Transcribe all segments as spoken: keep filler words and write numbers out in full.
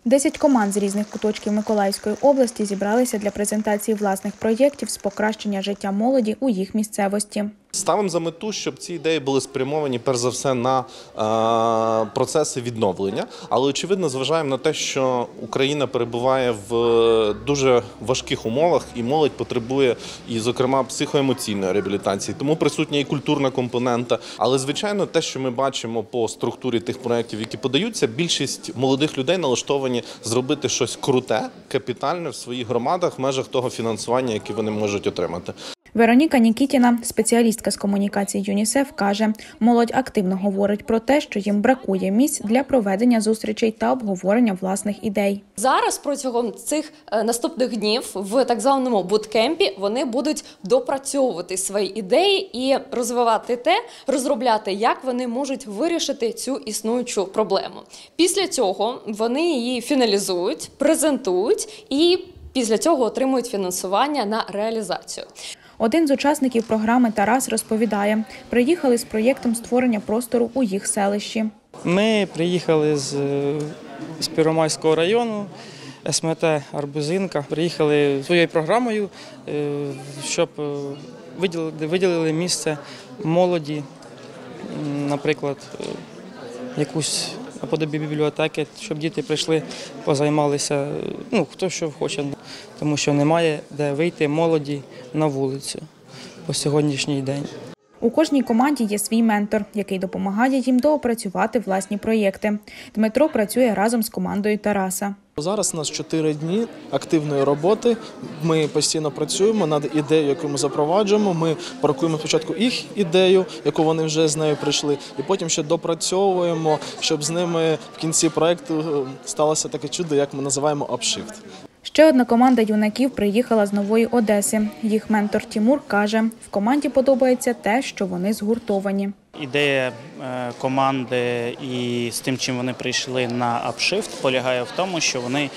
Десять команд з різних куточків Миколаївської області зібралися для презентації власних проєктів з покращення життя молоді у їх місцевості. Ставимо за мету, щоб ці ідеї були спрямовані, перш за все, на е, процеси відновлення. Але, очевидно, зважаємо на те, що Україна перебуває в дуже важких умовах, і молодь потребує, і, зокрема, психоемоційної реабілітації. Тому присутня і культурна компонента. Але, звичайно, те, що ми бачимо по структурі тих проєктів, які подаються, більшість молодих людей налаштовані зробити щось круте, капітальне в своїх громадах в межах того фінансування, яке вони можуть отримати. Вероніка Нікітіна, спеціалістка з комунікації ЮНІСЕФ, каже, молодь активно говорить про те, що їм бракує місць для проведення зустрічей та обговорення власних ідей. Зараз протягом цих наступних днів в так званому буткемпі вони будуть допрацьовувати свої ідеї і розвивати те, розробляти, як вони можуть вирішити цю існуючу проблему. Після цього вони її фіналізують, презентують і після цього отримують фінансування на реалізацію. Один з учасників програми Тарас розповідає, приїхали з проєктом створення простору у їх селищі. Ми приїхали з, з Первомайського району, ес ем те Арбузинка. Приїхали своєю програмою, щоб виділили, виділили місце молоді, наприклад, якусь наподобі бібліотеки, щоб діти прийшли, позаймалися, ну, хто що хоче, тому що немає де вийти молоді на вулицю по сьогоднішній день. У кожній команді є свій ментор, який допомагає їм доопрацювати власні проєкти. Дмитро працює разом з командою Тараса. Зараз у нас чотири дні активної роботи. Ми постійно працюємо над ідеєю, яку ми запроваджуємо. Ми порахуємо спочатку їх ідею, яку вони вже з нею прийшли, і потім ще допрацьовуємо, щоб з ними в кінці проєкту сталося таке чудо, як ми називаємо апшифт. Ще одна команда юнаків приїхала з Нової Одеси. Їх ментор Тімур каже, в команді подобається те, що вони згуртовані. Ідея команди і з тим, чим вони прийшли на апшифт, полягає в тому, що вони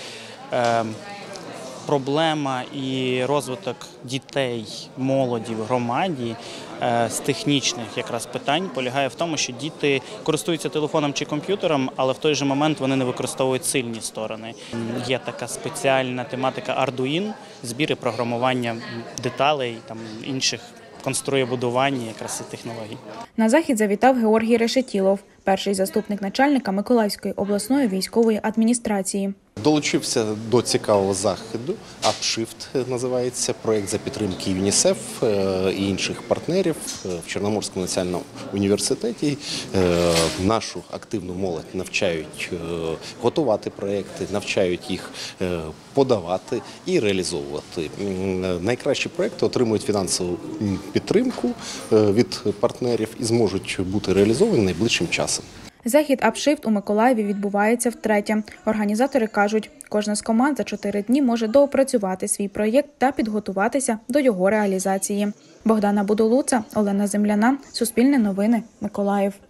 проблема і розвиток дітей, молоді в громаді з технічних якраз питань полягає в тому, що діти користуються телефоном чи комп'ютером, але в той же момент вони не використовують сильні сторони. Є така спеціальна тематика Arduino, збір і програмування деталей, там, інших конструєбудування якраз і технологій. На захід завітав Георгій Решетілов, перший заступник начальника Миколаївської обласної військової адміністрації. Долучився до цікавого заходу, апшифт називається, проєкт за підтримки ЮНІСЕФ і інших партнерів в Чорноморському національному університеті. Нашу активну молодь навчають готувати проєкти, навчають їх подавати і реалізовувати. Найкращі проєкти отримують фінансову підтримку від партнерів і зможуть бути реалізовані найближчим часом. Захід апшифт у Миколаєві відбувається втретє. Організатори кажуть, кожна з команд за чотири дні може доопрацювати свій проєкт та підготуватися до його реалізації. Богдана Будулуца, Олена Земляна, Суспільне новини, Миколаїв.